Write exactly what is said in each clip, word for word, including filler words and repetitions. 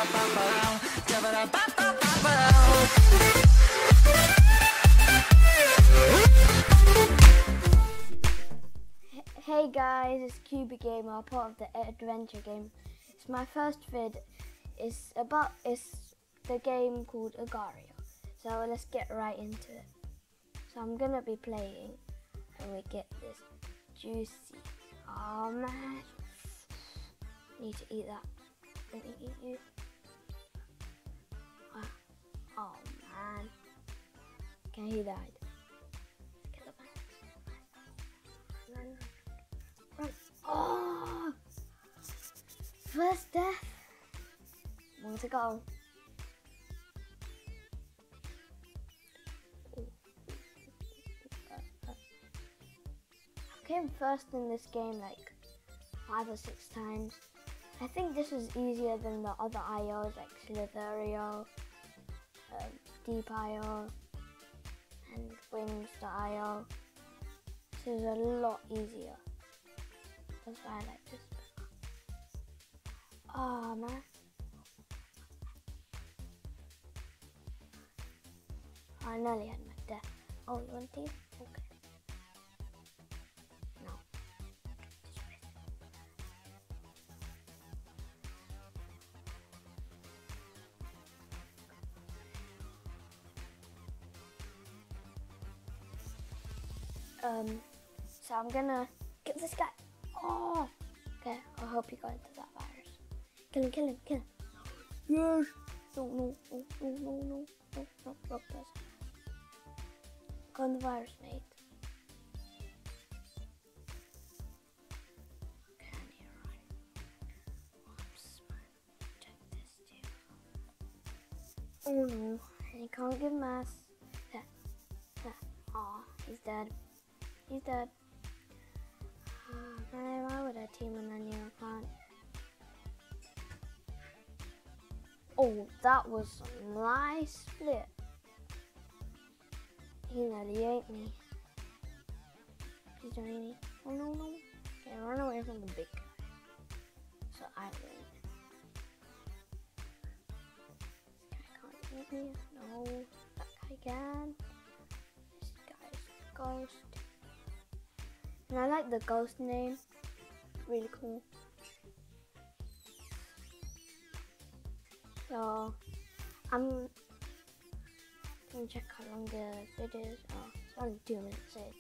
Hey guys, it's Cuba Gamer, part of the adventure game. It's my first vid. It's about it's the game called Agar.io. So let's get right into it. So I'm gonna be playing, and we get this juicy. Oh man, need to eat that. Let me eat you. Wow. Oh man. Okay, he died. Kill the man. Run, run. Oh! First death. More to go. I came first in this game like five or six times. I think this was easier than the other I Os like Slither.io, um, Deep.io, and Wings.io. This is a lot easier. That's why I like this. Oh man. I nearly had my death. Oh, you want these? Okay. No. Um, so I'm gonna get this guy. Oh, okay. I hope he got into that virus. Kill him, kill him, kill him. Yes. No, no, no, no, no, no, no, no, no, no. Got on the virus, mate. Can you run? Oops. Check this too. Oh no, and he can't give mass. There, there. Aw, he's dead. He's dead. Oh, man, why would I team an onion? I can't. Oh, that was a nice split. He nearly ate me. Please don't eat me. Oh no, no. Okay, run away from the big guy. So I win. This guy can't eat me. No, that guy can. This guy's a ghost. And I like the ghost name. Really cool. So, I'm gonna check how long the video is. Oh, it's only two minutes in.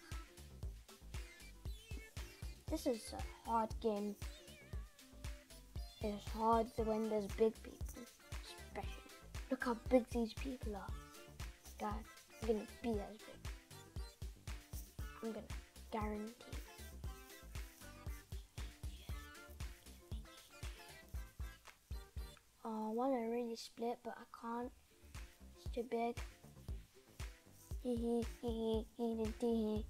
This is a hard game. It's hard when there's big people, especially. Look how big these people are. God, I'm gonna be as big. I'm gonna guarantee. Oh, I want to really split, but I can't. It's too big. Hee hee hee hee hee hee.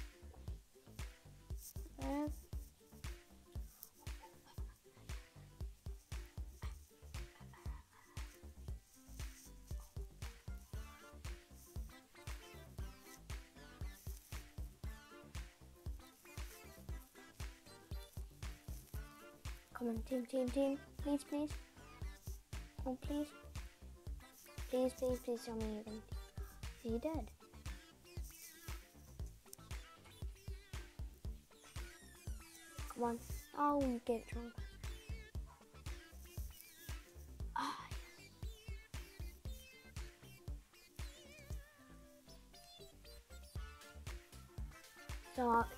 Come on, team, team, team. Please, please. Oh, please. Please, please, please tell me you're going to... Is he dead? Come on. Oh, we get it wrong. Ah, yes. So...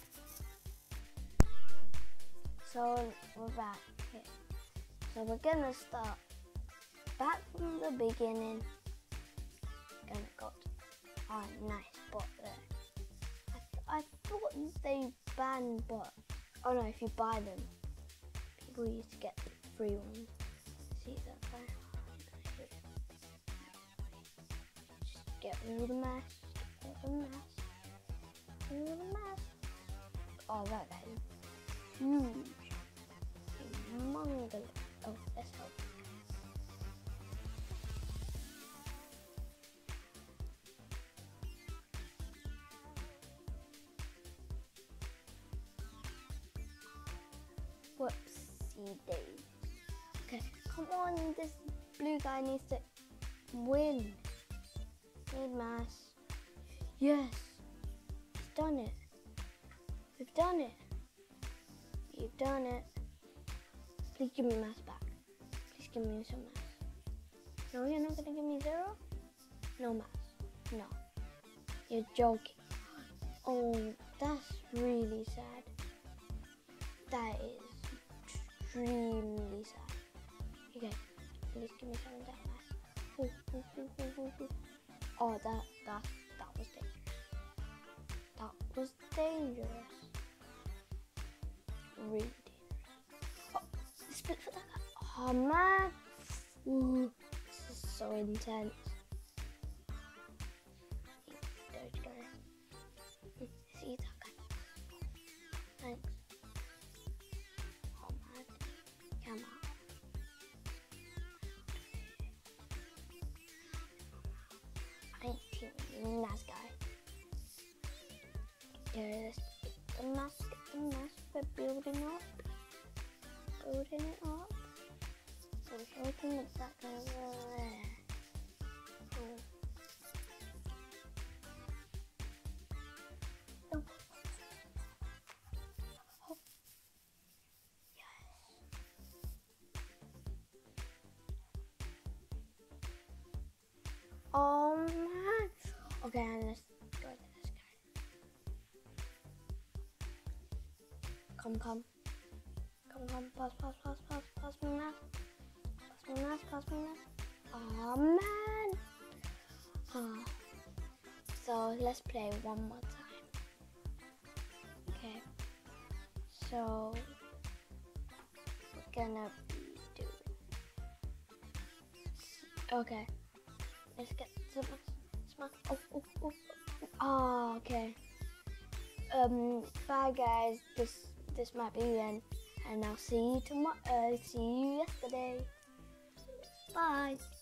So, we're back. Okay. So, we're gonna start back from the beginning. Gonna go to our nice bot there. I, th I thought they banned bot. Oh no, if you buy them, people used to get the free ones. See that there? Just get all the mask. Get all the mask. All the mask. Oh, that is huge. Humongous. Oh, let's help. Whoopsie daisy. Okay, Come on, this blue guy needs to win. Need mass. Yes, he's done it. We've done it. You've done it. Please give me mass back. Please give me some mass. No, you're not gonna give me zero? No mass. No. You're joking. Oh, that's really sad. That is extremely sad. Okay, please give me some of that mass. Ooh, ooh, ooh, ooh, ooh, ooh. Oh, that, that, that was dangerous. That was dangerous. Really dangerous. Oh, split for that guy. Oh man. Ooh, this is so intense. Doge guy. See that guy. Thanks. Oh man. Come on. I ain't teaming that guy. There it is. The mask, the mask, we're building up. Building it up. So we're hoping that that goes over there. Oh. Oh. Oh. Yes. Oh man. Okay, and let's go to this guy. Come, come. Come, come. Pass, pass, pass, pass, pass me mask. Pass me mask, pass me mask. Oh man. Oh. So let's play one more time. Okay. So we're gonna be doing. Okay. Let's get some smack. Oh, oh, oh, oh. Oh, okay. Um, bye guys. This this might be the end, and I'll see you tomorrow. Uh, see you yesterday. Bye.